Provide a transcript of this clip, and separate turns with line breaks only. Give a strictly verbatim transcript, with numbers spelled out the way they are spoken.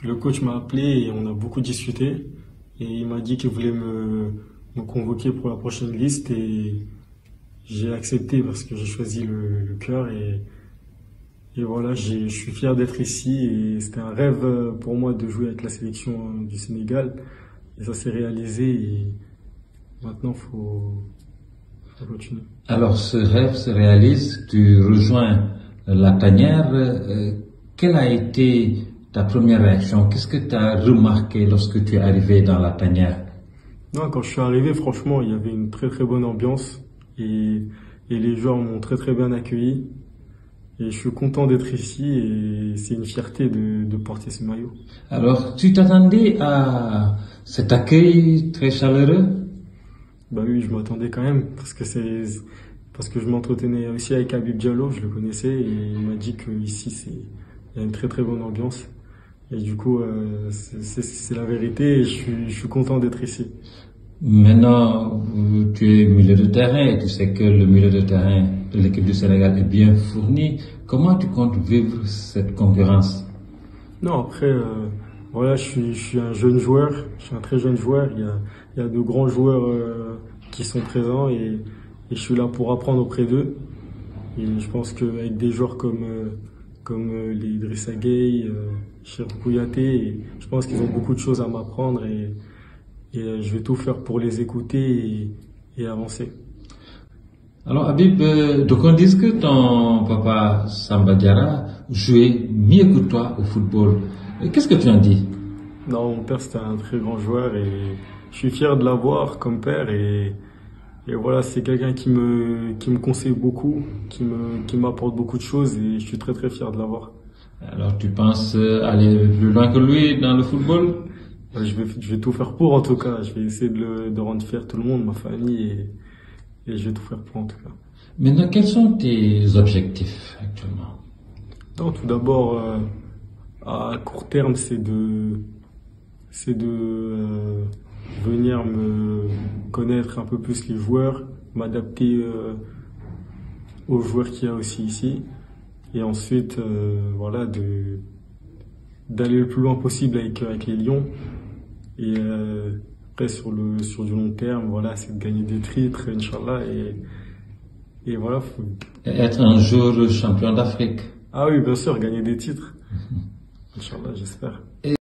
Le coach m'a appelé et on a beaucoup discuté. Et il m'a dit qu'il voulait me, me convoquer pour la prochaine liste. Et j'ai accepté parce que j'ai choisi le, le cœur. Et, et voilà, je suis fier d'être ici. Et c'était un rêve pour moi de jouer avec la sélection du Sénégal. Et ça s'est réalisé. Et maintenant, il faut, faut continuer.
Alors, ce rêve se réalise. Tu rejoins la tanière. Euh, quelle a été ta première réaction? Qu'est-ce que tu as remarqué lorsque tu es arrivé dans la tanière?
Non, quand je suis arrivé, franchement, il y avait une très très bonne ambiance et, et les joueurs m'ont très très bien accueilli. Et je suis content d'être ici et c'est une fierté de, de porter ce maillot.
Alors, tu t'attendais à cet accueil très chaleureux?
Bah oui, je m'attendais quand même parce que c'est parce que je m'entretenais aussi avec Habib Diallo, je le connaissais et il m'a dit que ici c'est il y a une très très bonne ambiance. Et du coup, euh, c'est la vérité et je suis, je suis content d'être ici.
Maintenant, tu es milieu de terrain et tu sais que le milieu de terrain de l'équipe du Sénégal est bien fourni. Comment tu comptes vivre cette concurrence?
Non, après, euh, voilà, je suis, je suis un jeune joueur, je suis un très jeune joueur. Il y a, il y a de grands joueurs euh, qui sont présents et, et je suis là pour apprendre auprès d'eux. Et je pense qu'avec des joueurs comme... Euh, comme euh, les Idrissa Gueye, euh, Cheikhou Kouyaté, je pense qu'ils ont beaucoup de choses à m'apprendre et, et euh, je vais tout faire pour les écouter et, et avancer.
Alors Habib, euh, donc on dit que ton papa Samba Diarra jouait mieux que toi au football. Qu'est-ce que tu en dis?
Non, mon père c'était un très grand joueur et je suis fier de l'avoir comme père et, et voilà, c'est quelqu'un qui me, qui me conseille beaucoup, qui me, qui m'apporte beaucoup de choses et je suis très très fier de l'avoir.
Alors tu penses aller plus loin que lui dans le football?
Ouais, je vais, je vais tout faire pour en tout cas. Je vais essayer de, le, de rendre fier tout le monde, ma famille et, et je vais tout faire pour en tout cas.
Maintenant, quels sont tes objectifs actuellement?
Non, tout d'abord, euh, à court terme, c'est de, c'est de euh, venir me connaître un peu plus les joueurs, m'adapter euh, aux joueurs qu'il y a aussi ici, et ensuite, euh, voilà, de d'aller le plus loin possible avec avec les Lions. Et euh, après sur le sur du long terme, voilà, c'est de gagner des titres, Inch'Allah, et et voilà. Faut...
Être un jour champion d'Afrique.
Ah oui, bien sûr, gagner des titres. Inch'Allah, j'espère.